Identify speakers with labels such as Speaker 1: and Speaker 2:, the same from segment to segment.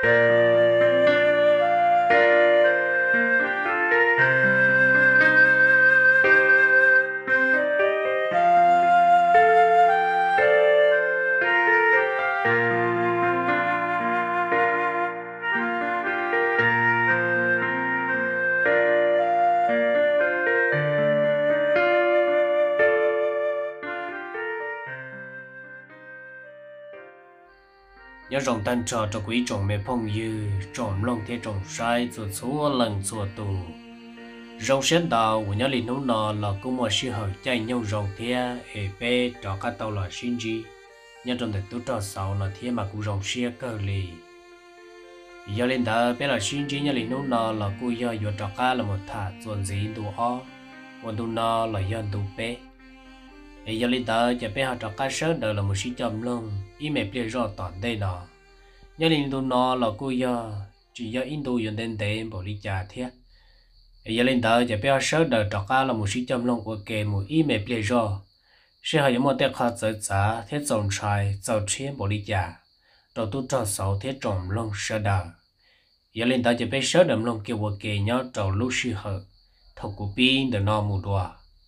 Speaker 1: nhớ rồng tan trò cho quý trồng mẹ phong dư trồng lông thế trồng sai rồi số lần rồi tù rồng sen đào của nhớ linh nấu nọ là cũng một sự hợp chạy nhau rồng thế ở bên trò cá tàu là xin gì nhớ trong đời tú trò sau là thế mà cũng rồng xe cơ lì giờ lên đó bên là xin gì nhớ linh nấu nọ là cô giờ vừa trò cá là một thả chuẩn gì đồ ó một đồ nọ là dân đồ bé giờ lên đó chỉ bên họ trò cá sớm đời là một sự chậm lông ý mẹ bây giờ toàn đây nọ nhớ linh đồ nọ là cô giờ chỉ giờ in đồ dân đến đây bảo đi trả thế giờ lên đó chỉ biết sớm đời trọ cá là một sự chăm lòng của kẻ một ý mẹ bây giờ sẽ hay một tên khác giới trả thế trồng trái giàu chiến bảo lý giả đầu tư cho sáu thế trồng lòng sơ đời giờ lên đó chỉ biết sớm đầm lòng kêu của kẻ nhớ trầu lúc sự hở thầu của pin để no mù đùa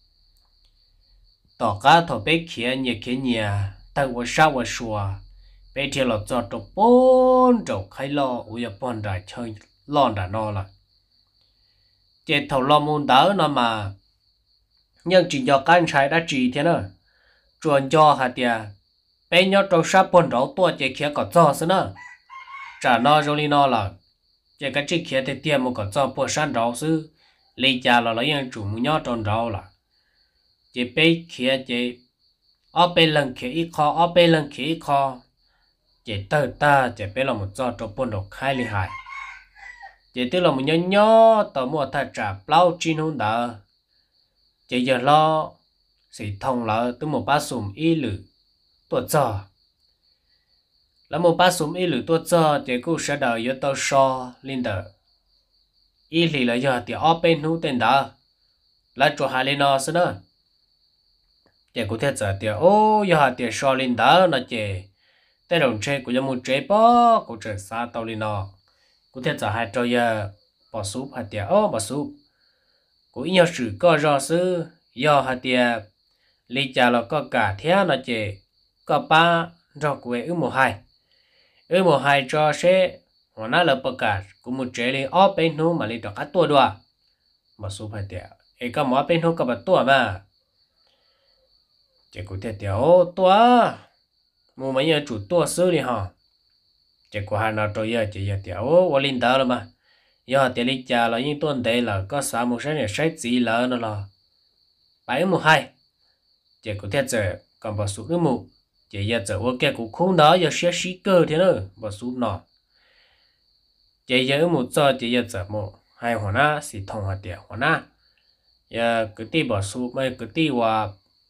Speaker 1: tỏ cá thầu bé kia nhà tăng của sao của xùa bé thì là cho trâu bốn trâu khai lo uya bốn đại chơi lon đã no là chế thầu lo môn đỡ nó mà nhưng chỉ do can trái đã chỉ thế nữa chuẩn cho hạt tiền bé nhớ trâu sáp bốn rau tua chế kia có cho xí nữa trả nó rồi đi nó là chế cái chiếc kia thì tiền một có cho bốn san rau xứ lấy cha là lấy những chủ muốn nhớ tròn rau là chế bé kia chế ở bên lần kia ít kho ở bên lần kia ít kho chế tơ ta chế bé là một cho trâu bốn rau khai厉害chỉ tức là một nhỏ tao mua thay trả bao chín hôm đó chỉ giờ lo sẽ thông là từ một bát sủng y lử tuột giờ là một bát sủng y lử tuột giờ chỉ cũng sẽ đợi cho tao so lên đờ y lử là giờ thì ở bên hú tên đó là chỗ hai lên nó xí nữa chỉ cũng thế giờ thì ô giờ thì so lên đó nó chỉ tên đồng chơi của một chơi bó của chơi xa tao lên nó cụ thể là hai trò giờ bỏ súp hạt tiền bỏ súp cũng nhiều sự có rõ sư do hạt tiền lý trả là có cả thế là chỉ có ba rõ của một hai cho sẽ họ nói là bất cả cũng một chế lên ở bênนู้mà lên được các tua đùa bỏ súp hạt tiền ấy có mỗi bênนู้có một tua mà chỉ cụ thể tiểu tua mua mấy nhà chủ tua sư đi hả chỉ có hai nào rồi giờ chỉ giờ tiểu qua linh đó rồi mà giờ thì lịch trả là những tuần đây là có sáu một cái này sách gì là nó là bảy một hai chỉ có thể giờ còn bảo số cái mù chỉ giờ giờ ok cũng không đó giờ sẽ xí cơ thế nữa bảo số nọ chỉ giờ một giờ chỉ giờ một hai hoa na xí thông hoa tiền hoa na giờ cái tí bảo số mấy cái tí hoa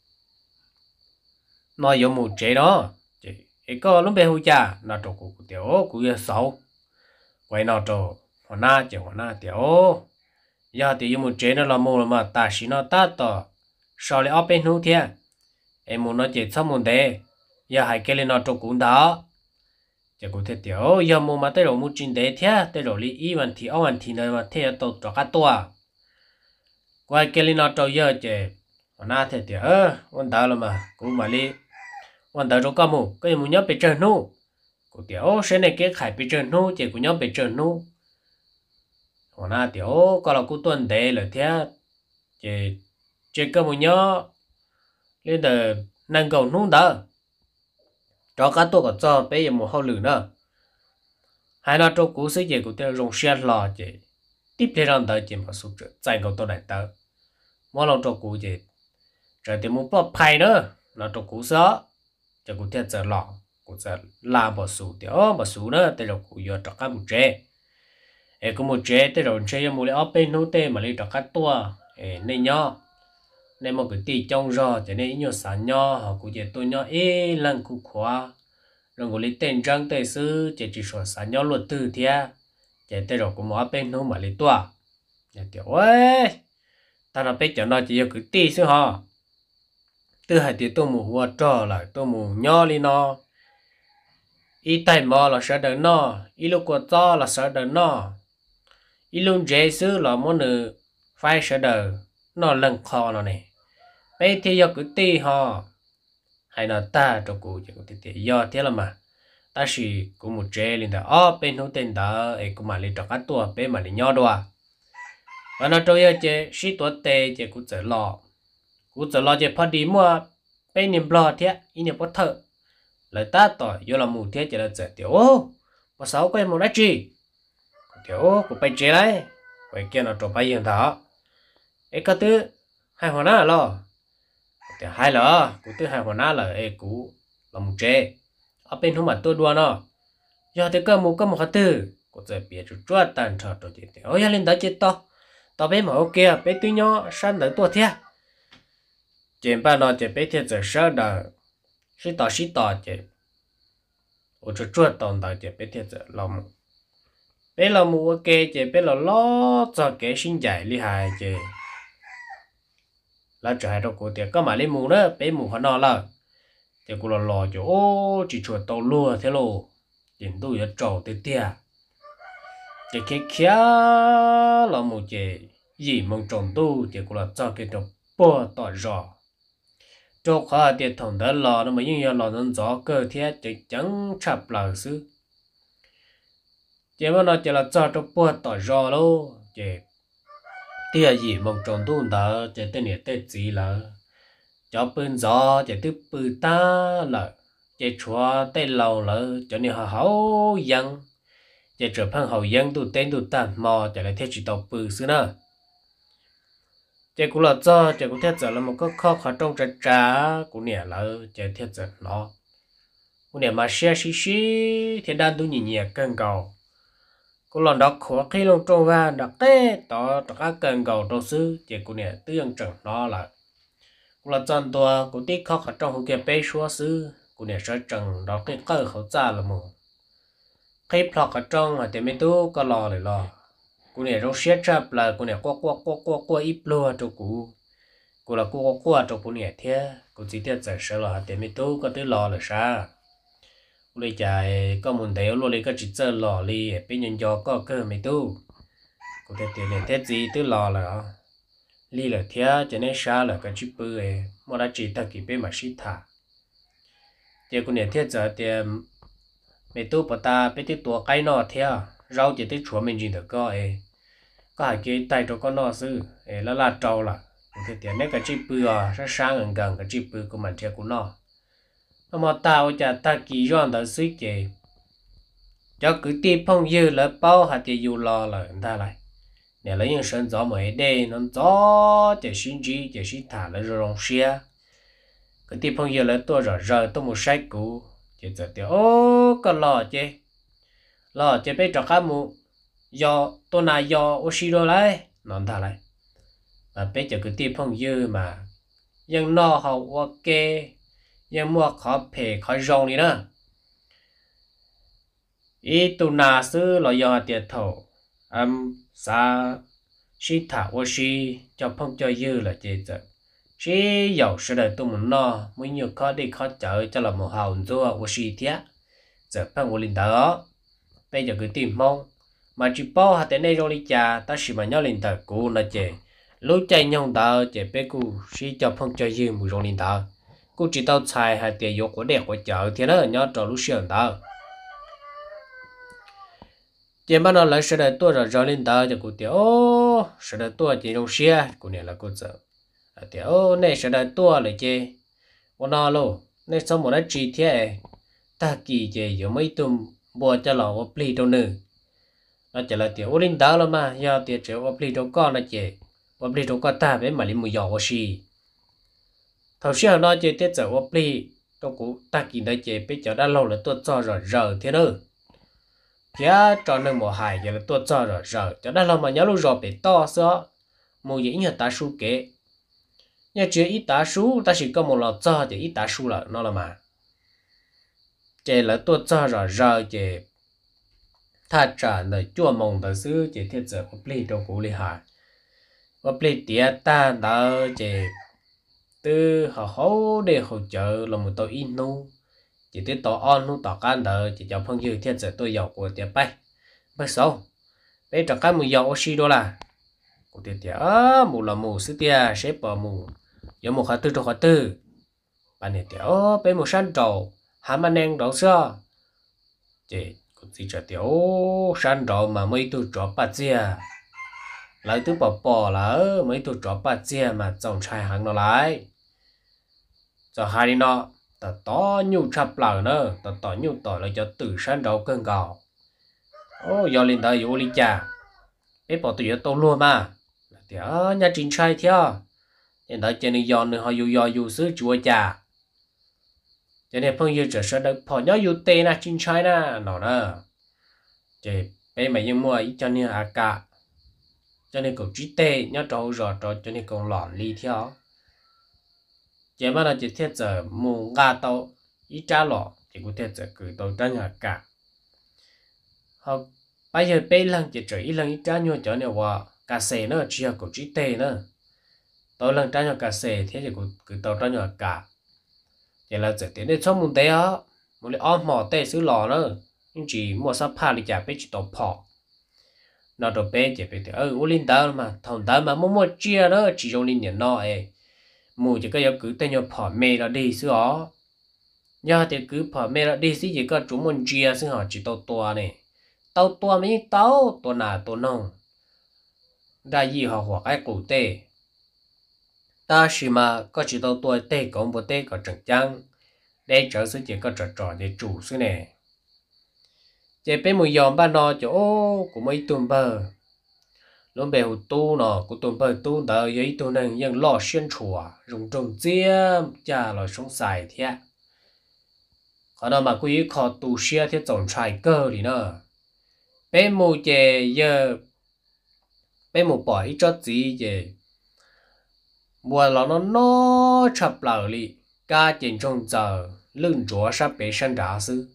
Speaker 1: nói giống một chế đó ấy có lúc bé hú cha nó trộn của tiểu của giờ sáu quay nó trộn hoa na tiểu giờ thì dùng một chế nó là một mà ta chỉ nó ta tỏ sau lại ở bên hú thiệt em muốn nó chỉ xong một đề giờ hai cái lên nó trộn cũng đó chỉ có thể tiểu giờ một mà tới rồi một chuyện đề thiệt tới rồi lý ý vấn thì ở vấn thì này mà thiệt tổ cho các tua quay cái lên nó trộn giờ chỉ hoa na thiệt tiểu vấn đó là mà cũng mà lýวันđó có một cái muốn nhớ bị trơn nu của tiểu sẽ này cái khai bị trơn nu chỉ của nhớ bị trơn nu còn na tiểu có là của tuần đề là thế chỉ có muốn nhớ lên từ năng cầu nu đó cho các tôi có cho bây giờ một hậu lử nữa hai nó trong cú sĩ chỉ của tiểu dùng xe lò chỉ tiếp theo rằng tới chỉ một số chuyện giải cầu tôi lại tới mỗi lần trong cú chỉ rồi thì một bao phai nữa là trong cú đó cho cụ thể giờ lọ cụ giờ làm bảo số nữa tới rồi cụ giờ trắc một chế có một chế tới rồi chế một cái bên nút tê mà lấy trắc các tua nên nhó nên một cái tí trong rồi cho nên nhiều sản nhó họ cụ giờ tôi nhó lần cụ khóa rồi cụ lấy tên trang tề sư chỉ số sản nhó luật từ thia chế tới rồi cụ một bên nút mà lấy tua nhà tiểu ơi ta nói bây giờ nó chỉ có cái tí xíu hả từ hai tiếng tôi mua hoa trò lại tôi mua nho đi nó ý tay mò là sợ đời nó ý lúc qua to là sợ đời nó ý luôn dễ xứ là món nữ phải sợ đời nó lần kho nó này bây thì giờ cứ ti họ hay là ta cho cụ chỉ có thể do thế là mà ta chỉ cũng một chế lên đó bên hông tên đó ấy cũng mà lên cho các tua bên mà lên nhỏ đua và nó trôi giờ chế sĩ tuổi tệ chế cũng tự lo chế phát đi mua bên niệm lo thế ý niệm bắt thở lời ta tỏi vô là mù thế chế là chế tiểu ô và sáu quay một đá chi tiểu của bay chế đấy vậy kia nó trộn bay hiện đó ấy cái thứ hai hoa ná lo thì hai lỡ của thứ hai hoa ná là ấy cũ là mù chế ở bên hôm mà tôi đua nó giờ thì có một cái thứ của chế biệt chút chút tàn trò rồi thì ôi lên đó chết to bên mà ok bên tuy nhỏ sang tới tua thế trên ba nó chế bên thế giờ sang đó sĩ tỏ chế ở chỗ chuột tồn tại chế bên thế giờ lòng bên là mua ok chế bên là lo cho cái sinh giải li hài chế là trở hai đâu cô tiệt có mà lên mua đó bên mua họ nó là chế cô là lo chỗ ô chỉ chuột tàu lúa thế lô tiền tôi ở trầu tới tia chế cái kia là một chế gì mong trồng tu chế cô là cho cái đồ bò tỏi giò cho khó tiền thằng đó lò nó mà nhưng lò nó gió cơ thế chế chẳng chập là xứ chế mà nó chỉ là cho bò tỏi giò luôn chế tia gì mong trồng tu đó chế tên này tên gì là cho bên gió chế thứ bự ta là chế chúa tên lầu là cho nên họ hậu dân chế trở thành hậu dân tu tên tu tàn mò chế lại theo chỉ tàu bự xứ nữa chế cũng là cho chế cũng theo là một cái khó khăn trong trà cũng nè là chế theo nó cũng nè mà xe xí thì đang tu nhỉ cân cầu cũng là đọc khó khi lòng trong và đọc tê tỏ các cân cầu trong xứ chế cũng nè tương trận nó là cũng là chân tua cũng tiếc khó khăn trong hồ kia bé xóa xứ cũng nè sẽ trận đó cái cơ khẩu ra là một khi plot ở trong mà tiền mấy tu có lò lại lò cô này rau xếp chập là cô này qua ít lúa cho cô là cô qua cho cô này thế cô chỉ tiếc giải sợ là tiền mấy tu có tới lò là sao cô này chạy có muốn thấy luôn lấy cái chỉ chơi lò li bên nhân do có cơ mấy tu cô thấy tiền này thế gì tới lò là li là thế cho nên sao là cái chip bự ấy mà đã chỉ ta kịp bên mà xịt thả thì cô này thế giờ tiền mấy tu bà ta biết cái tua cái nọ thế rau chỉ tới chúa mình chỉ được có hai cái tay cho con nọ sư là trâu là cái tiền này cái chip bự rất sáng gần cái chip bự của mình theo của nó mà tao chả ta kỳ doan đó suy kể cho cứ tìm phong dư là bao hạt thì dù lo là người ta lại nè lấy những sân gió mới đây nó gió để xin chi để xin thả là rong xe cái tìm phong dư là tôi rồi tôi một sách cũ chỉ giờ thì ô cái lò chế bây giờ các mụ do tôi này do oxy rồi lại nó ta lại mà bây giờ cứ tìm phong dư mà nhưng nó học ok nhưng mua khó phê khó rong đi nữa ý tu na sư là do tiền thầu sa shi thả oxy cho phong cho dư là chế giờ shi dầu sẽ đợi tôi muốn no mới nhiều khó đi khó chở cho là một hào rùa oxy thế giờ phong của linh đó bây giờ cứ tìm mong mà chỉ bao hạt này rồi đi cha ta chỉ mà nhớ linh đó cũ là chế lúc chạy nhông đó chế bé cũ shi cho phong cho dư một rồi linh đó cô chỉ tao xài hai tiền dục của đẹp của chợ thì nó nhớ trò lúc xưa đó chỉ mà nó lại sẽ đợi tôi rồi lên đó cho cô tiểu ô sẽ đợi tôi chỉ trong xe cô này là cô sợ tiểu ô này sẽ đợi tôi lại chứ cô nó luôn này xong một cái chi thế ta kỳ chứ giờ mấy tụm bùa cho lò ốp ly đâu nữa nó chỉ là tiểu ô lên đó là mà giờ tiểu chịu ốp ly đâu con là chứ ốp ly đâu con ta với mà lên một giò của xì thầu xưa nó chơi tết giờ ốp ly đâu cũng ta kỳ đấy chơi bây giờ đã lâu là tôi cho rồi thế nữa giá cho nên một hai giờ là tôi cho rồi cho đã lâu mà nhớ lúc rồi bị to xó một dĩ như ta su kế nhưng chỉ ít ta su ta chỉ có một lọ cho thì ít ta su là nó là mà chơi là tôi cho rồi chơi ta trả lời chua mong ta xứ chơi tết giờ ốp ly đâu cũng厉害ốp ly tiệt ta đó chơi từ họ hấu để hỗ trợ là một tàu in nu chỉ tới tỏ on lúc tỏ can đờ chỉ cho phong dư thiết sẽ tôi giàu của tiệp bay bây sau bây giờ cái mùi giàu oxy đó là của tiệp tiệp mù là mù sư tia xếp vào mù giờ một khóa tư cho khóa tư bạn này tiệp bây một san trầu hàm anh em đó sao chị cũng chỉ cho tiệp san trầu mà mấy tôi chó bát chia lại tôi bỏ là mấy tôi chó bát chia mà trồng trai hàng nó lại cho hai đi nó ta to nhu chập lờ nữa ta to nhu tỏi là cho từ san trầu cơn gạo ô giờ lên đây vô lý cha bé bỏ tụi tôi luôn mà thì nhà chính trai theo hiện tại trên này giờ nữa họ dù xứ chúa cha cho nên phong yêu trở sẽ được bỏ nhớ dù tê na chính trai na nó nè thì bé mày nhưng mua ít cho nên cả cho nên cậu trí tê nhớ trâu rồi cho nên cậu lỏn ly theo chỉ mà là chỉ thiết giờ mù gà tàu ít trả lọ thì cũng thiết giờ cử tàu cho nhà cả họ bây giờ bé lần chỉ chơi ít lần ít trả nhiều cho nênว่าcà sê nữa chỉ là cậu trí tê nữa tàu lần trả nhiều cà sê thế thì cũng cử tàu cho nhà cả vậy là giờ tiến đến trong mùng tây á một cái ôm mỏ tây xứ lò nữa nhưng chỉ mua sắp pha đi chả biết chỉ tàu phò nó đồ bé chỉ biết ô linh tao mà thằng tao mà mua chia đó chỉ trong linh nhận nó ấy mù chỉ có yêu cứ tên nhau phò mê là đi xứ ó nhớ thì cứ phò mê là đi xứ chỉ có chúng muốn chia xứ họ chỉ tàu tua này tàu tua mấy tàu tua nào tua nông đại gì họ hoặc ai cụ tê ta chỉ mà có chỉ tàu tua tê cũng bộ tê có trần trăng để trở sự chỉ có trò để chủ xứ này chỉ bên mùi giòn ban nó chỗ của mấy tuần bờ lúc bé hụt tu nó của tuần bờ tu đỡ giấy tu nênยังlo xuyên chùa dùng trồng chiêm cha lo sống xài thế còn đâu mà quý khó tu xia thế trồng trái cơ thì nữa bên mùi chè giờ bên mùi bỏ ít cho gì chè mùa là nó chập lở đi ca trên trong giờ lưng chúa sắp bị sinh ra sư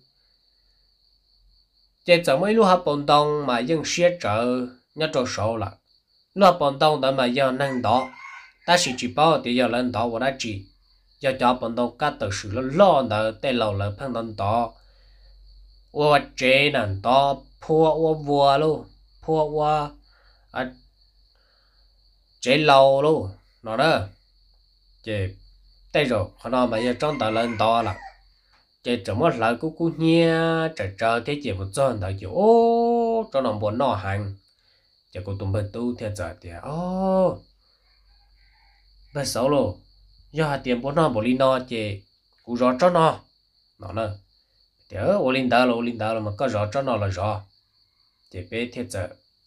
Speaker 1: chế giờ mấy lúc học bồn đông mà dân xế trợ nhớ cho số là lúc học bồn đông đó mà giờ năng đó ta chỉ bảo thì giờ lên đó và đã chỉ giờ cho bồn đông các tự sự lo nợ để lâu là phân đông đó và chế nè đó phua vua luôn phua chế lâu luôn nó đó chế đây rồi họ nói mà giờ trong tờ lên đó là chế chỉ một lời cú nhia chờ thế chế một chân đó kiểu ô cho nó muốn nọ hành chế cô tụm bên tu theo giờ thì ô bên sáu lô giờ hạt tiền bốn nọ bốn linh nọ chế cú rõ cho nó nè thì ô linh đó là mà có rõ cho nó là rõ chế bé theo giờ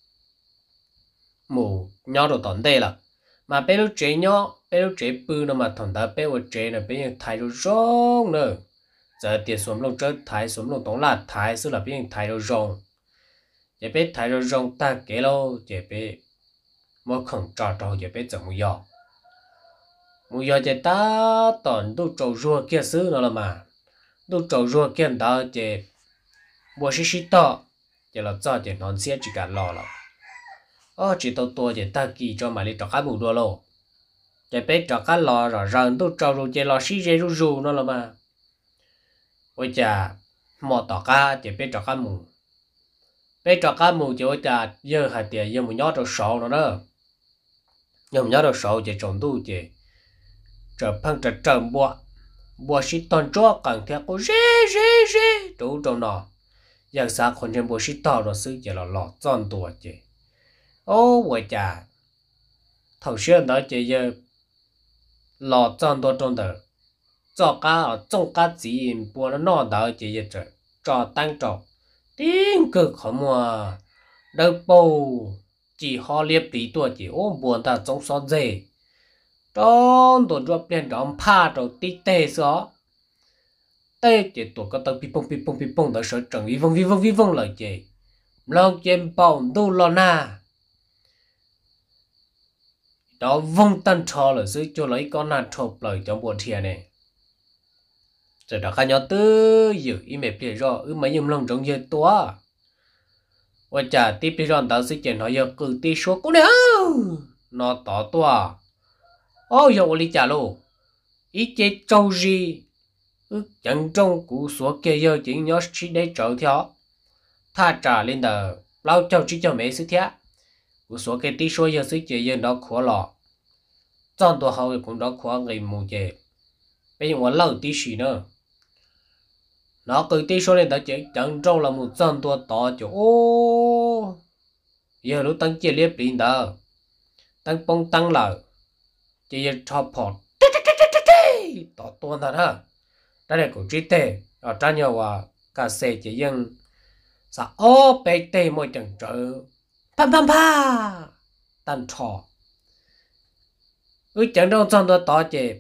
Speaker 1: mù nhau đồ tận đây là mà bé lúc chế nhau bé lúc chế bự nó mà thằng ta bé ở chế là bé thay đồ rong nữa giờ tiền xuống lông chơi thái xuống lông tống là thái xứ là biến thái đồ rong giờ bé thái đồ rong ta kể lâu giờ bé mua khẩn trò giờ bé chẳng mua giò giờ ta toàn đồ trâu rùa kia xứ nó là mà đồ trâu rùa kia đó giờ mua xí to giờ là cho giờ non xe chỉ cả lò là chỉ tao giờ ta kỳ cho mà đi trò cá bù đua lô giờ bé trò cá lò rồi rần đồ trâu rồi giờ lò xí dê rù nó là mà ôi chà mò tỏ cá chỉ biết trò cá mù chỉ ôi chà giờ hạt tiền giờ một nhót rồi sầu nó đó giờ một nhót rồi sầu chỉ trồng tu chỉ trở phăng trở bùa xí toàn cho càng theo cô rê đủ trồng nọ giờ sao còn trên bùa xí to rồi xứ chỉ là lọt tròn tua chỉ ô ôi chà thầu xuyên đó chỉ giờ lọt tròn tua trong đời cho cá ở trong cá gì bùa nó nọ đó chỉ giờ trời cho tăng trọ tiếng cực khó mua đâu bầu chỉ họ liệp tí tuổi chỉ ôm buồn ta trong son dê trong tuần drop lên trong pha rồi tí tê xó tê chỉ tuổi có tao pi bông đó sợ trần vi vong lời chị lo chém bông đu lo na đó vong tan trò là giữ cho lấy con nào thộp lời trong buồn thiệt này giờ đó cả nhau tư dự ý mẹ bịa rồi mấy nhung lòng trong giờ tua ôi chà tiếp đi rồi tao sẽ chuyển họ giờ cử tí số cũng nữa nó tỏ tua ô giờ ô li chả lô ý chế trâu gì chẳng trong cú số kia giờ chỉ nhớ chỉ để trở theo tha trả lên đờ lao cho chỉ cho mấy sự thế cú số kia tí số giờ sự chơi giờ đó khó lọ chọnตัวเขาcũng đó khó người mù chơi bây giờ muốn lâu tí xí nữa nó cứ tí số lên đó chơi chẳng trong là một chọnตัวto chứ ô giờ lúc tăng chia liếp lên đó tăng bông tăng là chỉ giờ cho phọt to to thật ha đó là cũng chỉ tệ ở trong nhiều cả xe chỉ dân sa ô bê tê môi chẳng trở pam pam pa tan trò chẳng đâu trong đó to chè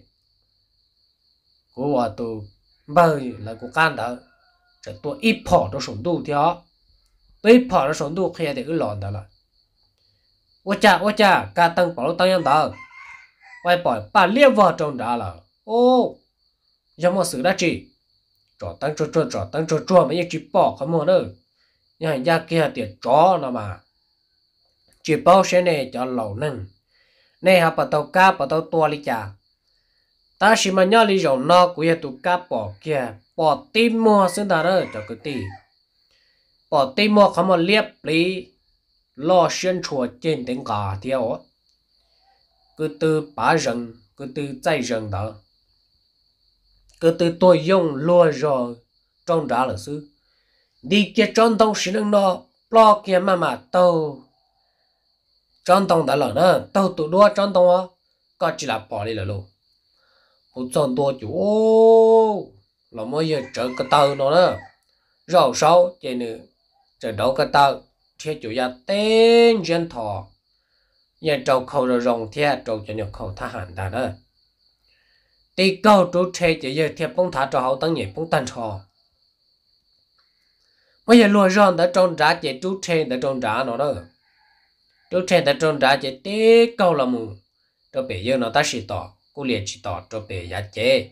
Speaker 1: của tôi bơi là của can đó chỉ tôi ít bỏ cho sống đủ theo tôi ít bỏ cho sống đủ khi để cái lòn đó là ôi cha cả tăng bảo tăng nhân đó quay bỏ ba liệp vào trong đó là ô giờ mà xử đã chỉ trò tăng cho mấy chỉ bỏ không mua nữa nhà gia kia tiền chó nó mà chỉ bao xe này cho lẩu nâng này họ bắt đầu cá bắt đầu tua đi chả ta chỉ mà nhớ lý do nó của tụ cá bỏ kia bỏ tim mua xin ta đó cho cái gì bỏ tim mua không mà liệp lý lo xuyên chùa trên tiếng cả theo cứ từ bá rừng cứ từ chạy rừng đó cứ từ tôi dùng lúa rồi trong đó là sư đi kia trong đông sĩ năng nó lo kia mà tàu trong đông đã là nó tàu tụ đua trong đông á có chỉ là bỏ đi là luôn một trong đua chủ là mới giờ trở cái tàu nó đó rau sâu trên nữa trở đâu cái tàu theo chủ nhà tên dân thọ nhà trâu khâu rồi rồng theo trâu cho nhập khẩu tha hẳn đã đó đi câu chú chơi chỉ giờ theo bông thả cho hậu tăng nhẹ bông tan trò bây giờ lùa ròn đã tròn trả chỉ chú chơi đã tròn trả nó đó chú chơi đã tròn trả chỉ tí câu là mù cho bây giờ nó ta chỉ tỏ cô liền chỉ tỏ cho bây giờ chế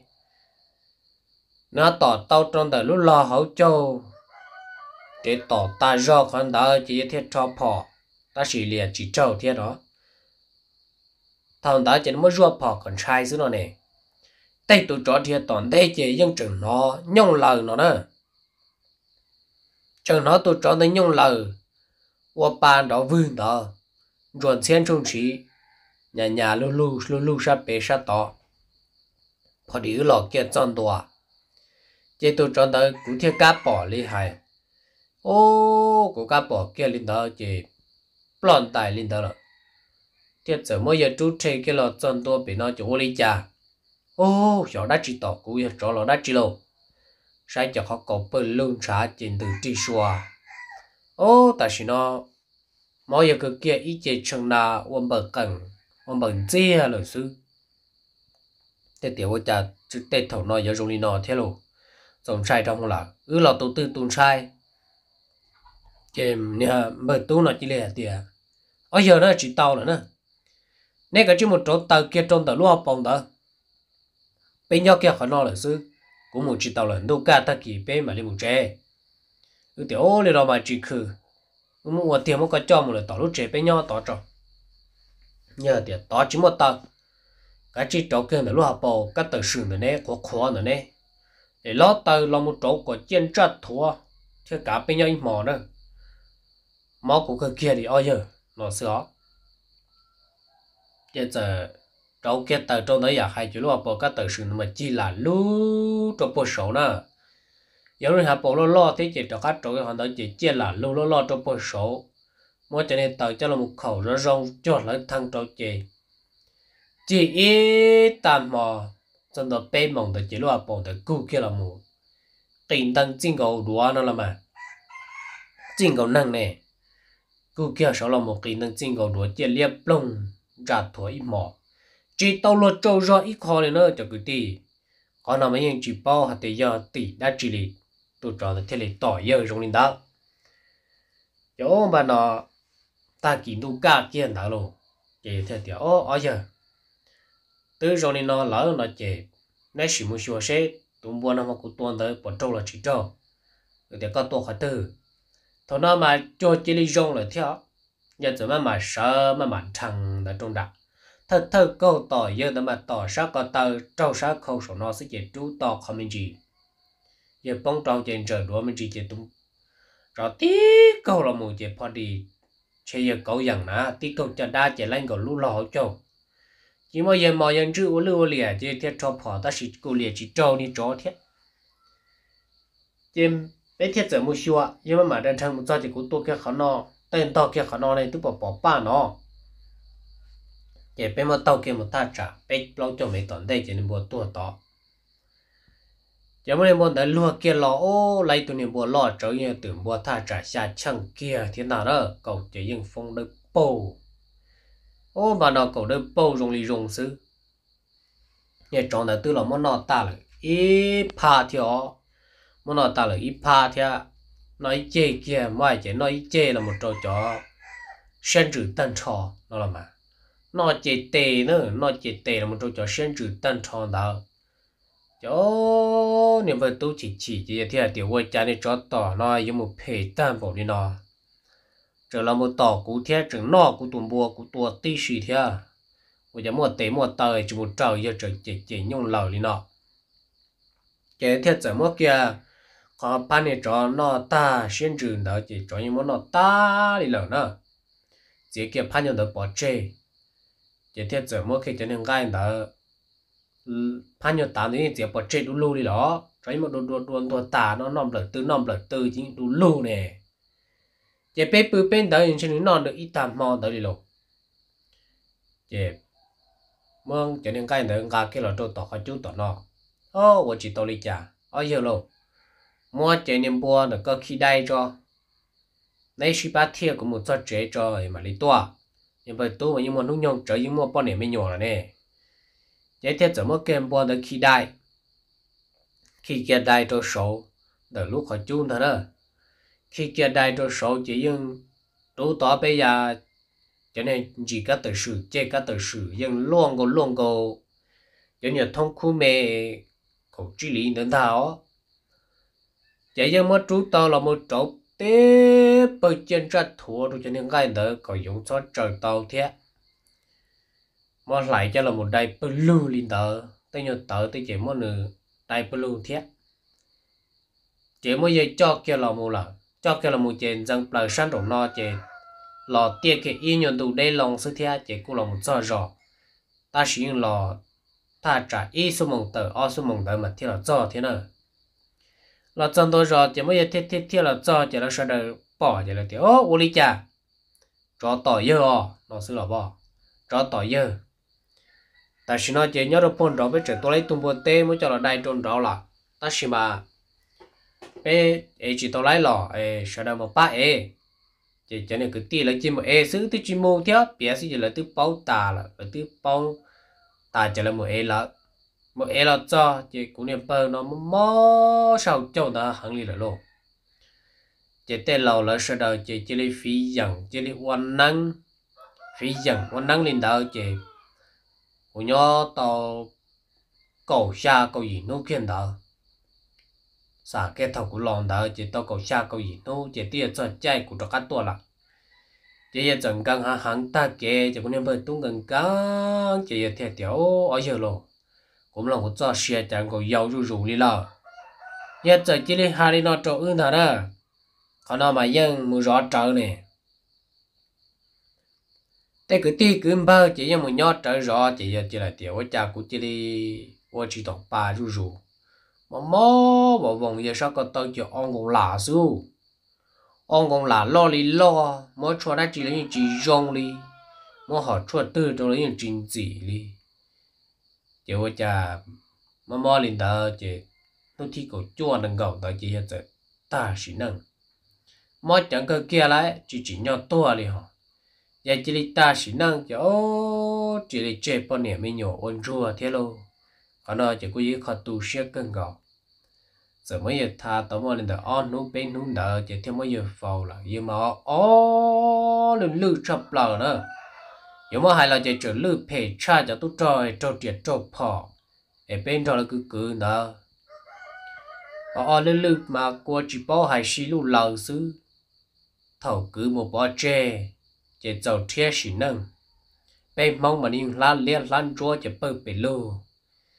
Speaker 1: nó tỏ tao trong đời lúc lo hậu châu để tỏ ta do con đó chỉ thiết cho phò ta chỉ liền chỉ trâu thiết đó thằng đó chỉ mới rùa phò còn sai xứ nó này tay tụi chó thiệt toàn đây chỉ dân chừng nó nhông lời nó nữa chừng nó tụi chó nó nhông lời qua bàn đó vươn đó ruột xen trung trí nhà lu sát bể sát toพอดีหลอกเกียจจอนตัวเจตัวจอนตัวกูเที่ยกาปอเลยหายโอ้กูกาปอเกียลินตัวเจปลอนตายลินตัวละเที่ยจะไม่ยจูเทเกี่ยวจอนตัวเป็นน้อยจูลิจ่าโอ้ยอดได้จีต่อกูยังจอเราได้จีโลใช้จะเขากบเปิลลุงช้าจินตือจีชัวโอ้แต่สินะไม่ยก็เกี่ยอีเจชงนาวันเบิกกันวันเบิกเจ้าเลยซื้อแต่เดี๋ยวว่าจะจุดเตะถงน้อยอย่าลงลีนอเท่าลูสงสัยtrong làเราตัวตื้อตุนใช่เกมเนี่ยเบิกตู้หน่อยจีเลยเดี๋ยวอ๋อgiờ nó chỉ tàu nữa nè nên cái chỉ một chỗ tàu kia trong tàu lúa bông đó bên nhau kia họ nói là sư cũng một chỉ tàu là đâu cả ta kỳ bên mà đi một trẻ cứ tiểu ô này đó mà chỉ khử cũng một tiền một cái cho một là tàu lúc trẻ bên nhau tàu trò nhờ tiền tàu chỉ một tàu cái chỉ chỗ kia là lúa bông cái tàu sừng nữa nè có khó nữa nè để lót tàu là một chỗ có chiên trật thua chứ cả bên nhau mỏ nữa mỏ của cái kia thì ôi giờ nó sửa bây giờ trong cái tờ trong đấy hay chú lo bỏ các tờ sự mà chỉ là lú trong bộ số nữa giống như họ bỏ lo thế chỉ cho các chỗ họ nói chỉ là lú lo trong bộ số mỗi cho nên tờ cho là một khẩu nó rong cho lại thằng trâu chỉ ít tàn mò trong đó bên mong được chỉ lo bỏ được cứu kia là một tình tăng chính cầu đùa nó là mà chính cầu năng này cứu kia số là một cái năng chính cầu đùa chỉ liệp lông giặt thổi mỏ chỉ tàu lột trâu rồi ít khó nữa cho cái gì còn nào mấy chỉ bao hạt tiền giờ tỷ đã chỉ lì tôi cho là thế này tỏi giờ trong linh đó chỗ mà nó ta chỉ đủ cả tiền đó luôn chỉ theo tiểu ở giờ từ trong linh nó lỡ nó chỉ nó chỉ muốn xua xe tụi buôn nó mà cũng tuôn tới bỏ trâu là chỉ trâu rồi có tổ khởi từ thôi nó mà cho chỉ lý trong là theo giờ giờ mà sợ mà thằng đã trong đạo thật câu tỏi giờ mà tỏi sao có tờ trâu sao khâu số nó sẽ chỉ chú tỏ không gì giờ bóng trâu trên trời đùa mình chỉ chế tung rồi tí câu là một chế phò đi chơi giờ cậu dần nè tí câu cho đa chế lên cậu lú lò châu chỉ mà giờ mà dân chữ lưu lìa chế thiết cho phò ta chỉ cô lìa chỉ trâu đi chó thiết chế bé thiết giờ mua xua nhưng mà đang thằng một giờ thì cũng tôi cái khả năng tên to kia khả năng này tôi bỏ ba nó chế bé mà tao kia một ta trả bé lâu cho mấy tuần đây chế nên mua tua to giờ mới muốn tới lúa kia lò ô lấy tụi niệm bùa lò trở như từ bùa tha trả xa chân kia thế nào đó cậu chỉ dùng phong được bầu ô mà nó cậu được bầu dùng lý dùng sư nhà chọn là từ là món nọ ta là ít pa theo món nọ ta là ít pa theo nói chê kia mai chỉ nói chê là một trò chó sinh trừ tân trò nó là mà nó chê tê nữa nó chê tê là một trò chó sinh trừ tân trò đó chỗ niệm vật tu chỉ thì tiểu quay cha này cho tỏ nó giống một phê tan bộ đi nó trở là một tỏ cú thế chừng nó cú tuần bùa cú tua tí xì thế bây giờ một tế một tờ chỉ một trâu giờ trở chỉ nhung lầu đi nó cái thế giờ một kia có ban này cho nó ta xuyên trừ đó chỉ cho những món nó ta đi lẩu nữa chỉ kia ban nhau được bỏ chê cái thế giờ một khi cho nên gai đó pan nhau tám thì chỉ bỏ chết đủ lưu đi đó, cho một đồ tả nó nằm lợn từ chính đủ lưu nè, chỉ bé bự bên đó những chuyện nó được ít tạm mò đó đi luôn, chỉ mong cho nên cái đó ngã cái là đồ tỏ khai chú tỏ nó, ô, tôi chỉ tao đi chả, ở giờ luôn, mua chế niệm bùa được có khi đây cho, lấy suy bát thiệt của một số chế cho mà đi toa, nhưng mà tôi mà những món nông nhông trở những món bao nhiêu mới nhỏ rồi nè. Vậy thì怎么跟播的期待khi kia đại cho số từ lúc họ chung thôi đó khi kia đại cho số chỉ nhưng đủ tỏ bây giờ cho nên chỉ có từ sự chế có từ sự nhưng luôn có cho nên thông khu mê của trí lý đến thảo chỉ nhưng mà chú tao là một chỗ tế bởi chân ra thua rồi cho nên cái đó có dùng cho trời tàu thế mà lại cho là một đại blue linh tờ tôi nhớ tờ tôi chỉ muốn nửa đại blue thiết chỉ muốn giờ cho kia là một chuyện rằng lời sáng trọng nó chỉ lò tiệt cái yên nhận đủ đây lòng sự thiết chỉ cũng là một trò rõ ta sử dụng lò ta trả ít số mong tờ ở số mong tờ mà thiết là trò thế nào là chân tôi rõ chỉ muốn giờ thiết là trò chỉ là sao được bỏ chỉ là thiết ô ô lý cha trò tỏi dơ nó sẽ là bỏ trò tỏi dơ ta chỉ nói chuyện nhớ được phong trào với trẻ tôi lấy tung buồn tê mới cho là đại trôn trào là ta chỉ mà bé chỉ tôi lấy lò sao đâu mà ba chỉ cho nên cứตีlấy chỉ một xứ từ chỉ một theo bé xí chỉ là từ bao tà là từ bao tà chỉ là một là cho chỉ cũng niệm bơ nó mó sao châu đó hàng lì là luôn chỉ tên lầu là sao đâu chỉ lấy phí dần chỉ lấy quan năng lên đầu chỉ của nhau tàu cầu xa cầu gì nó kiên đó xả cái thầu của lòng đó chỉ tàu cầu xa cầu gì nó chỉ tiền cho chạy của cácตัวlà chỉ giờ chẳng cần hàng ta kể chỉ có nên bơi tung gần cá chỉ giờ theo tiểu ở giờ luôn cũng là một trò xe chẳng có giàu rủ đi là giờ chỉ đi hai đi nó trộn ư nào đó còn nào mà dân mua rõ trở nè thế cứ bao chỉ như một nhót trở rõ chỉ là tiểu của cha của chỉ chỉ đọc ba rủ mà bảo vòng giờ sao có tao cho ông cũng lạ su ông cũng lạ lo mỗi chỗ đó chỉ là những chỉ rong đi mỗi họ chỗ tư trong là những trình gì đi chỉ của cha mà lên đó chỉ nó thi cổ chua đừng gầu đó chỉ là ta chỉ năng mỗi chẳng cơ kia lại chỉ nhau to đi họ giờ chỉ là ta chỉ năng cho chỉ là chơi bao nhiêu mới nhỏ ôn rùa thế luôn còn nó chỉ có gì khó tu sửa cân gạo giờ mấy giờ tha tao mà lên đó on nút bên nút đỡ chỉ thêm mấy giờ vào là giờ mà lên lư chập lờ nữa giờ mà hay là chỉ trở lư phê cha cho tôi trôi tiệt trôi phò ở bên đó là cứ đó lên lư mà qua chỉ bao hay xí lù lờ xứ thầu cứ một bao chè chỉ giàu thiệt xí nâng bên mong mà đi lan liên lan chúa chỉ bơi bể lô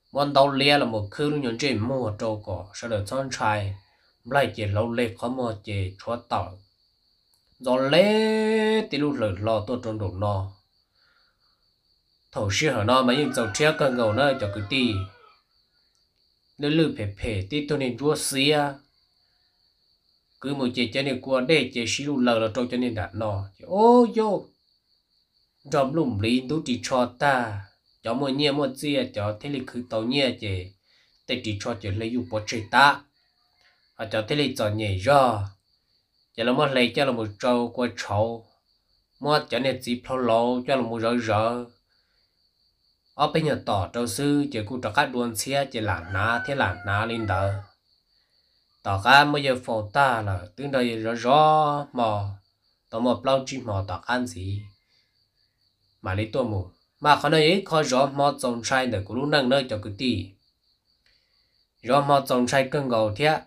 Speaker 1: món tàu lia là một khứ luôn trên mua trâu cỏ sau đó chọn trai lại chỉ lâu lệ có một chỉ chúa tàu rồi lẽ thì lúc lỡ lo tôi trong đồ no thầu sĩ hở nó mà những dầu treo cần ngầu nơi cho cứ đi nếu lư phê phê tí tôi nên chúa xía cứ một chỉ cho nên qua đây chỉ xí lúc lỡ là trâu cho nên đặt nó ô vô trong lùm lý tú chỉ cho ta cho một nhia một chia cho thế lịch cứ tàu nhia chỉ để chỉ cho chỉ lấy dụng bỏ chơi ta à cho thế lịch cho nhảy ra cho là một lấy cho là một trâu qua trâu một cho nên chỉ phao lâu cho là một rỡ ở bên nhà tỏ trâu sư chỉ cụ cho các đuôn xe chỉ là ná lên đó tỏ cả bây giờ phổ ta là tương đối rõ mò tỏ một bao chim mò tỏ ăn gì mà lấy tua mù mà khó nói ấy khó rõ mò trồng trai để cũng lúc nâng nơi cho cứ tì rõ mò trồng trai cân gầu thế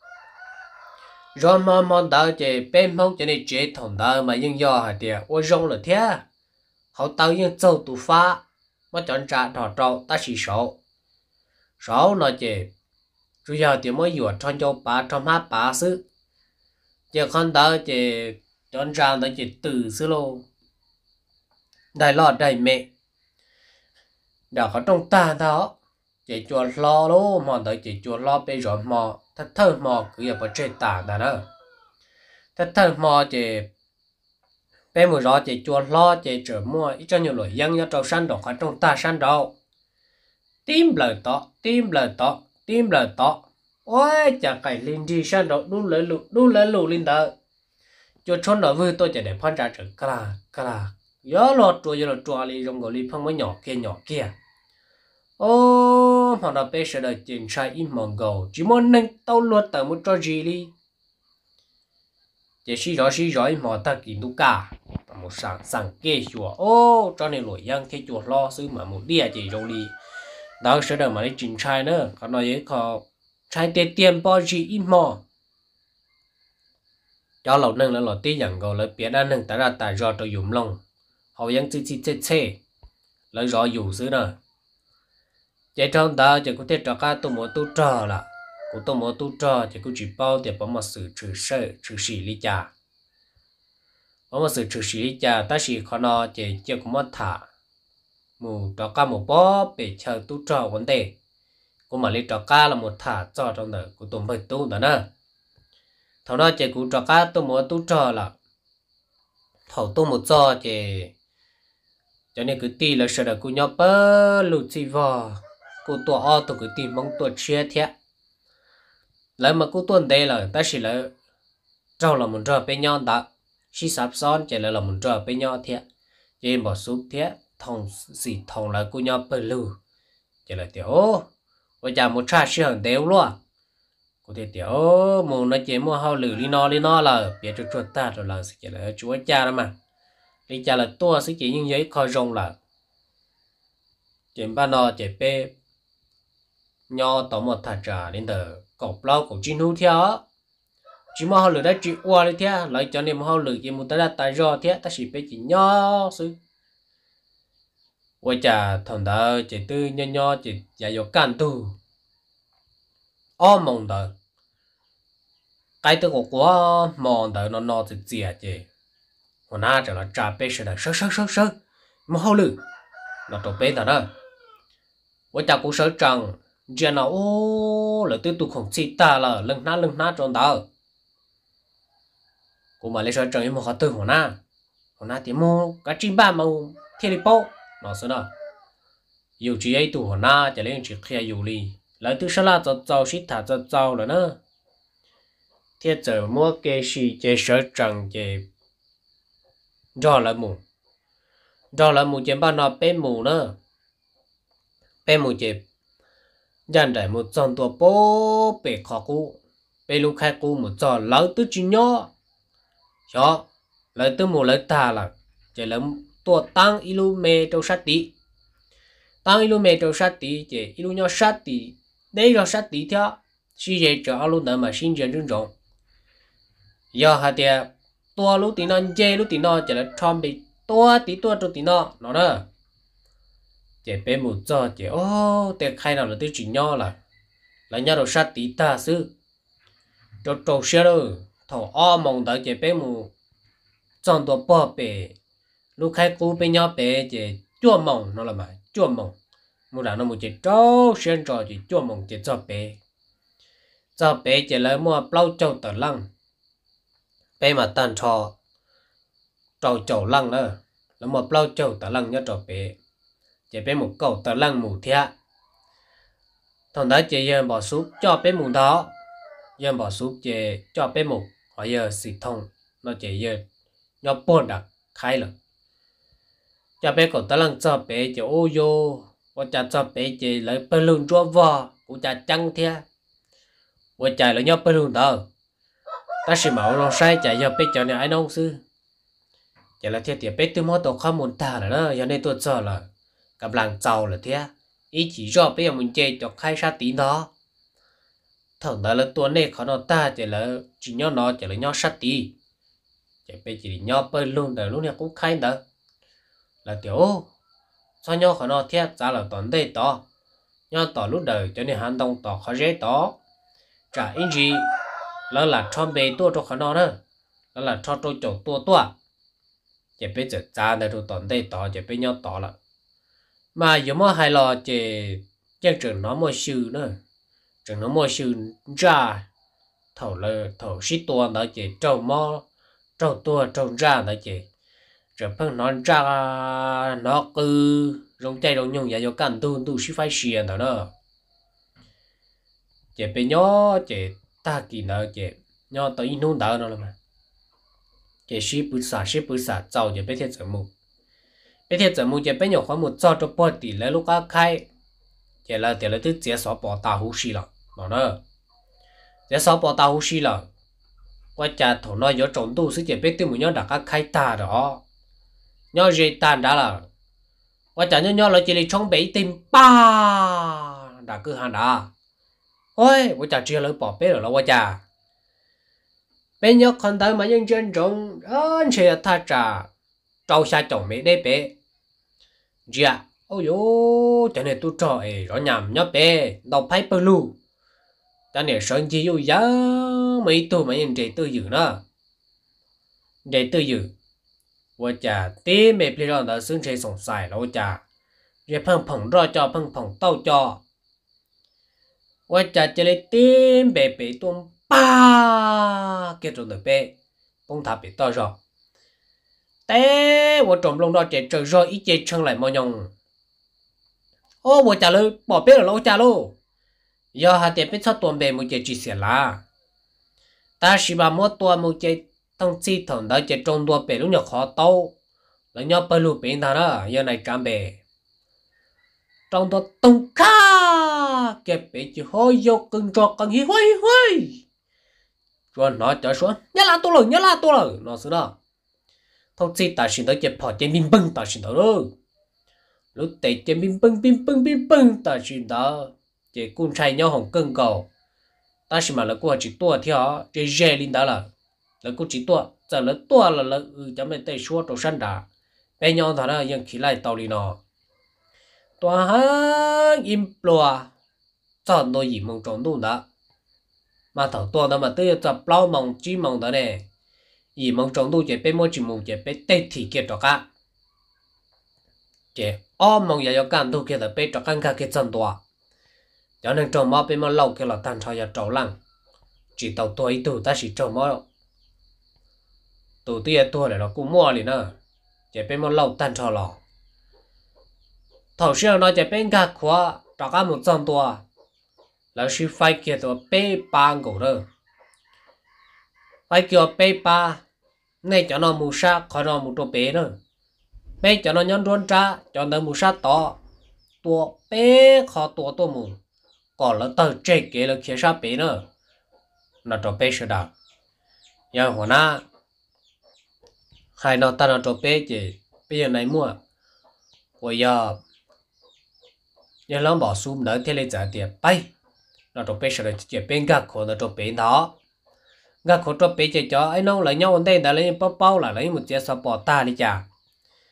Speaker 1: rõ mò đào chỉ bên mông cho nên chế thòng đào mà nhưng do hả tiệt ô rong là thế họ tao nhưng châu tụ phá mà chọn trả thọ trâu ta chỉ số nó chỉ chủ yếu thì mới vừa trong cho bà trong hát bà sư chỉ con đào chỉ chọn trả nó chỉ từ sư lô đại lọ đại mẹ đã có trong ta đó chỉ cho lo lô mà đợi chỉ cho lo bây giờ mò thật thơ mò cứ ở trên tảng đó nữa thật thơ mò chỉ bây giờ rõ chỉ cho lo chỉ trở mua ít cho nhiều loại dân cho trâu săn đỏ có trong ta săn đỏ tim lời to ôi chả cái linh đi săn đỏ đu lấy lù linh đó cho chôn đỏ vui tôi chỉ để phân ra trở cả gió lọt chùa li trong gò li phong mới nhỏ kia ô mà nó bây giờ đời chuyện sai im mòn gầu chỉ muốn nâng tao luôn tao muốn cho gì đi chỉ xí rõ im mòn ta kín đủ cả một sáng kê chùa ô cho nên lội giang cái chùa lo xứ mà một đĩa chỉ rồi đi đó sẽ đời mà đi chuyện sai nữa còn nói ấy có sai tiền bao gì im mòn cho lâu nâng là lọt tí nhận gầu lấy biết đã nâng ta ra tại do tôi dùng lòng họ vẫn chê lấy rõ dùng xứ nữa chạy trong đó chỉ có thể cho các tôi muốn tu trò là của tôi muốn tu trò chỉ có chỉ bao để bảo một sự trừ sĩ lý cha bảo một sự trừ sĩ lý cha ta chỉ khó nó chỉ có một thả mù cho các một bó để chờ tu trò vấn đề của mà lý cho các là một thả cho trong đời của tôi mới tu đó nữa thầu đó chỉ có cho các tôi muốn tu trò là thầu tôi một cho chỉ cho nên cứ tì là sợ là cô nhau bơ lụt gì vào cô tua o tôi cứ tìm mong tua chia thế lại mà cô tuần đây là ta chỉ là trâu là một trò bên nhau đó khi sắp son chỉ là một trò bên nhau thế chỉ bỏ xuống thế thòng là cô nhau bơ lù chỉ là tiểu bây giờ một trà sư hàng đều luôn cô thì tiểu muốn nói chuyện mua hao lử đi nó là biết cho chuột ta rồi là chỉ là chúa cha đó mà đi cha là tua sẽ chỉ những giấy kho rong là chuyện ba nó chỉ bê nho tóm một thà trà đến tờ cọp lau của chín hú theo chỉ mà họ lừa đã chỉ qua đi theo lại cho nên họ lừa chỉ một tay tay do thế ta chỉ bê chỉ nho sư quay trà thằng đó chỉ tư nho chỉ giải dụ can tu mong đợi cái tư của quá mong đợi nó chỉ dìa chứ còn na trở là trà bê sẽ là sơ mà họ lừa nó tổ bê đó quay trà cũng sợ rằng giờ nào ô là tiếp tục không chỉ ta là lưng ná trong đó cũng mà lấy sợ rằng một họ tư hồ na thì mua cả chim ba màu thiên lý bao nó sẽ nào dù chỉ ấy tụ hồ na chỉ lấy chỉ kia dù li lại từ sau là cho xít thả cho rồi nữa thiết giờ mua cái gì chế sợ rằng chế do là mù chế ba nó bên mù nữa bên mù chế dàn đại một dòng tua bố bể khó cũ bể lúc khai cũ một trò lớn từ chỉ nhỏ cho lấy từ một lấy ta là chỉ lấy tua tăng ilu mê trâu sát tí chỉ ilu nhỏ sát tí đây là sát tí theo suy chế cho alu nữa mà sinh ra rung rộng giờ hạt tiền tua lúc tí nó dê lúc tí nó chỉ là thom bị tua tí trong tí nó nữa chỉ chị bé một cho chị ô tiền khai nào là tiêu chỉ nho là nhau đồ sát tí ta sư cho trâu xe rồi thầu o mong đợi chị bé một trong tổ bỏ bé lúc khai cú bé nhau bé chị chua mong nó là mà chua mong một đàn nó một chị trâu xe trò chị chua mong chị cho bé chị lấy mua bao châu tờ lăng bé mà tan trò trâu trâu lăng nữa là một bao châu tờ lăng nhớ trò bé chị bé một cầu tờ lăng mù thea thằng đó chị giờ bỏ súp cho bé mù đó giờ bỏ súp chị cho bé mù họ giờ xịt thông nó chị giờ nó bồn đặc khai rồi cho bé cầu tờ lăng cho bé chị ô vô và cho bé chị lấy bê lương chúa vò của cha trăng thea và chạy lấy nhau bê lương đó ta chỉ bảo nó sai chạy giờ bé cho này ai nông sư chạy là thiệt bé tôi mua tổ không muốn ta rồi đó giờ này tôi cho là gặp làng giàu là thế ý chỉ cho bây giờ mình chơi cho khai sát tí đó thằng đó là tuần này khó nó ta chỉ là chỉ nhau nó chỉ là nhau sát tí chỉ bây chỉ nhau bơi luôn đời lúc này cũng khai đó là tiểu sao nhau khó nó thế giá là tuần đây đó nhau tỏ lúc đời cho nên hành động tỏ khó dễ đó trả in gì là cho bề tua cho khó nó nữa là cho tôi chỗ tua chỉ bây giờ giá này rồi tuần đây đó chỉ bây nhau tỏ là mà giờ mà hay là chỉ trường nó mua sư nữa trường nó mua sư ra thầu xí tua đó chỉ trâu mò trâu tua trâu ra đó chỉ rồi phân nó ra nó cứ rong chạy rong nhung vậy cho cần tu xí phải xiên đó nữa chỉ bên nhỏ chỉ ta kỳ nó chỉ nhỏ tới in hôn đó nữa mà chỉ xí bự xả giàu chỉ biết thế怎么bây giờ chúng ta bây giờ khoảng một giờ cho bỏ tỷ lệ lúc khai chỉ là thứ chế số bỏ tàu hú xì là nó nữa chế số bỏ tàu hú xì là qua cha thổ nói có trộn tu sức chỉ biết tiêu một nhau đặt khai ta đó nhau gì tan đã là qua cha nhau là chỉ là trong bể tìm ba đã cứ hàng đã ôi qua cha chia lỡ bỏ bể rồi là qua cha bên nhau còn tới mà nhân dân trồng ơn sẽ tha trả trâu xa chồng mấy đế bể dạ ôi yo cho nên tôi cho ấy rõ nhầm nhớ bé đọc phải bơ lu cho nên sơn chi yêu giá mấy tôi mà nhìn để tôi giữ nó để tôi giữ và chả tí mẹ bây giờ đã xứng chế sống xài lâu chả để phăng phẳng ra cho phăng phẳng tao cho và chả chỉ lấy tím bể bể tuôn ba cái rồi được bé bông thả bể to rồi té và trộm lông đó chạy trời rồi ít chạy chân lại mò nhông ô bộ trả lời bỏ biết là lâu trả luôn giờ hạt tiền biết sao tuần bề một chạy chỉ xẻ là ta chỉ bảo mỗi tuần một chạy thông chi thằng đó chạy trong tuần bề lúc nhỏ khó tâu là nhau bơi lụt bên ta đó giờ này cam bề trong tuần tung ca kẹp bề chỉ hơi vô cưng trọ cưng hi huy rồi nó trở xuống nhớ là tôi rồi nó xưa đó thông chi ta xin tới chạy跑chạy binh bưng ta xin tới rồi lúc tệ chạy binh bưng ta xin đó chạy cung trai nhau hồng cưng cầu ta xin mà là cô chỉ tua theo chạy dễ lên đó là cô chỉ tua giờ là tua là cho mình tay xua đồ săn đã bên nhau thằng đóยังkhí lại tàu đi nó tua hăng im loa cho nó gì mong trốn đúng đó mà thằng tua đó mà tới cho bao mong chỉ mong đó này ý mong trong tu chế bé mua chỉ mong chế bé tết thì kia cho cả chế mong giờ干tu kia là bé cho căn cả cái chân tua cho nên trong mò bé mua lâu kia là tan cho giờ trâu lăng chỉ tàu tuổi tu ta chỉ trong mò tu tia tua để nó cũng mua liền nữa chế bé mua lâu tan cho lò thầu xưa nói chế bé cả khóa cho cả một chân tua là chỉ phải kia tu bé ba ngủ đó phải kia bé ba này cho nó mù sa khỏi nó mù trộn bé nữa bé cho nó nhon rôn tra cho nó mù sa to tua bé khó tua mù còn là tờ chơi kế là kia sa bé nữa nó trộn bé sẽ đào giờ hồi na hai nó ta nó trộn bé chỉ bây giờ này mua bây giờ lòng bỏ sum nữa thế lấy trả tiền bay nó trộn bé sẽ là chỉ bên gác của nó trộn bé đó gác khổ cho bé chơi cho ấy nó lại nhau đây đã lấy bao là lấy một chiếc sạp bỏ ta đi chả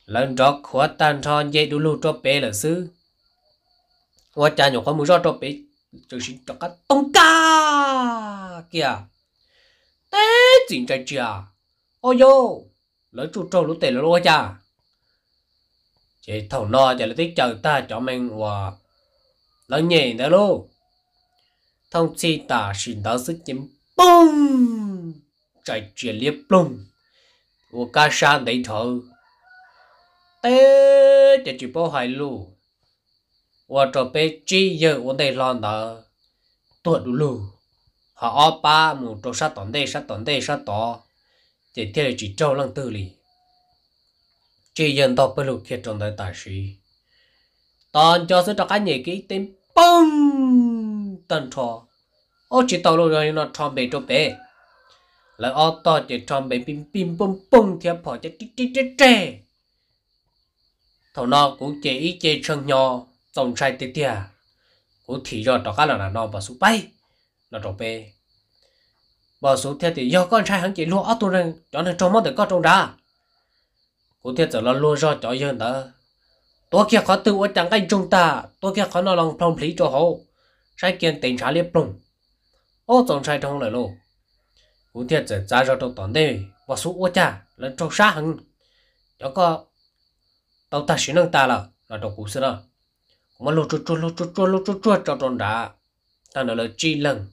Speaker 1: lần đó khóa tan thon dây đủ lù cho bé là xứ qua cha nhỏ có muốn cho bé cho xin cho cá tông ca kìa té chính trái chia ôi yo lỡ chú trâu lũ tệ là lúa cha chị thầu no chả là tích chờ ta cho mình hòa lỡ nhẹ nữa luôn thông chi ta xin đó sức chém bông trái chia liếp lung của cá san đấy thở té chả chỉ bao hai lù và cho bé chi giờ vấn đề lo đó tuột lù họ ở ba một chỗ sát tỏ chỉ theo chỉ trâu lăng tư lì chỉ dân tộc bên lục kia trong đời tài sĩ toàn cho sự cho cái nhảy cái tên bông tần thọ ô chỉ tàu rồi nó tròn bể cho bé lại ô to chỉ tròn bể pim pim bông bông theo bỏ cho trê thầu nó cũng chỉ ý chơi chân nhỏ dòng trai tê tê cũng thì cho đó cái là nó bảo số bay nó cho bé bảo số theo thì do con trai hắn chỉ lúa ở tôi này cho nên trong mắt được có trong đá cũng theo là lúa cho cho dân đó tôi kia khó tự ở chẳng cái chúng ta tôi kia khó nó lòng phong lý cho họ sai kiên tình trả liếp lùng ô dòng trai trong lời lô cũng theo ra cho tôi tổn đây bảo số ở cha là trong sát hắn cho có tao ta xin ta là đồ cũ xưa đó mà lúa chua cho trong đá ta nói là chi lần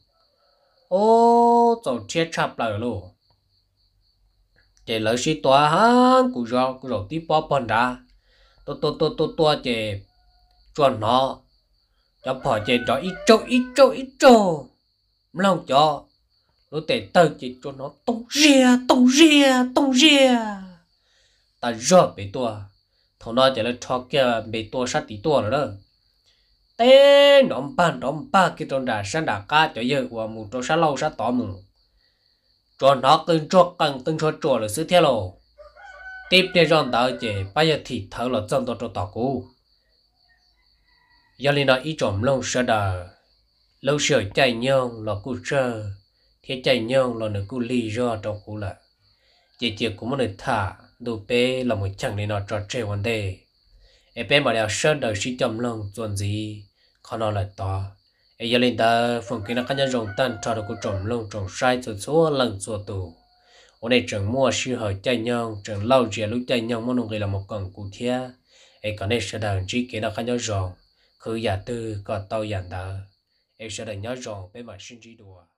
Speaker 1: ô dòng chết chạp lại luôn chỉ lấy sĩ tòa hắn cũng rồi tí bó bần ra tôi chỉ chuẩn nó cho bỏ chỉ đó ít trâu lòng cho nó để tờ chỉ cho nó tông ria ta rõ bị tua thằng nó chỉ là cho kia bị tua sát tí tua rồi đó té đom ba cái trong đà sang đà cá cho giờ qua một chỗ sát lâu sát tỏ mù cho nó cưng cho chùa là sự theo lộ tiếp theo rong tao chỉ bây giờ thì thở là trong đó cho tao cũ giờ lên nó ít trộm lâu sợ đà lâu sợ chạy nhau là cú chờ thế chạy nhau là nó cú ly do trong cũ là chỉ cũng muốn thả đồ bé là một chẳng nên nó trò chơi vấn đề em bé mà đeo sợ đời sĩ chậm lòng chuẩn gì còn nó là to giờ lên ta phòng kia nó cá nhân rồng tan cho được cô trồng lông trồng sai số lần số tù ở đây trường mua sư hỏi chạy nhau trường lâu trẻ lúc chạy nhau muốn người là một con cụ thia ấy còn đây sẽ đàn chỉ kia nó cá nhân rồng cứ giả tư còn tao dàn đó ấy sẽ đàn nhớ rồng bên mà sinh trí đùa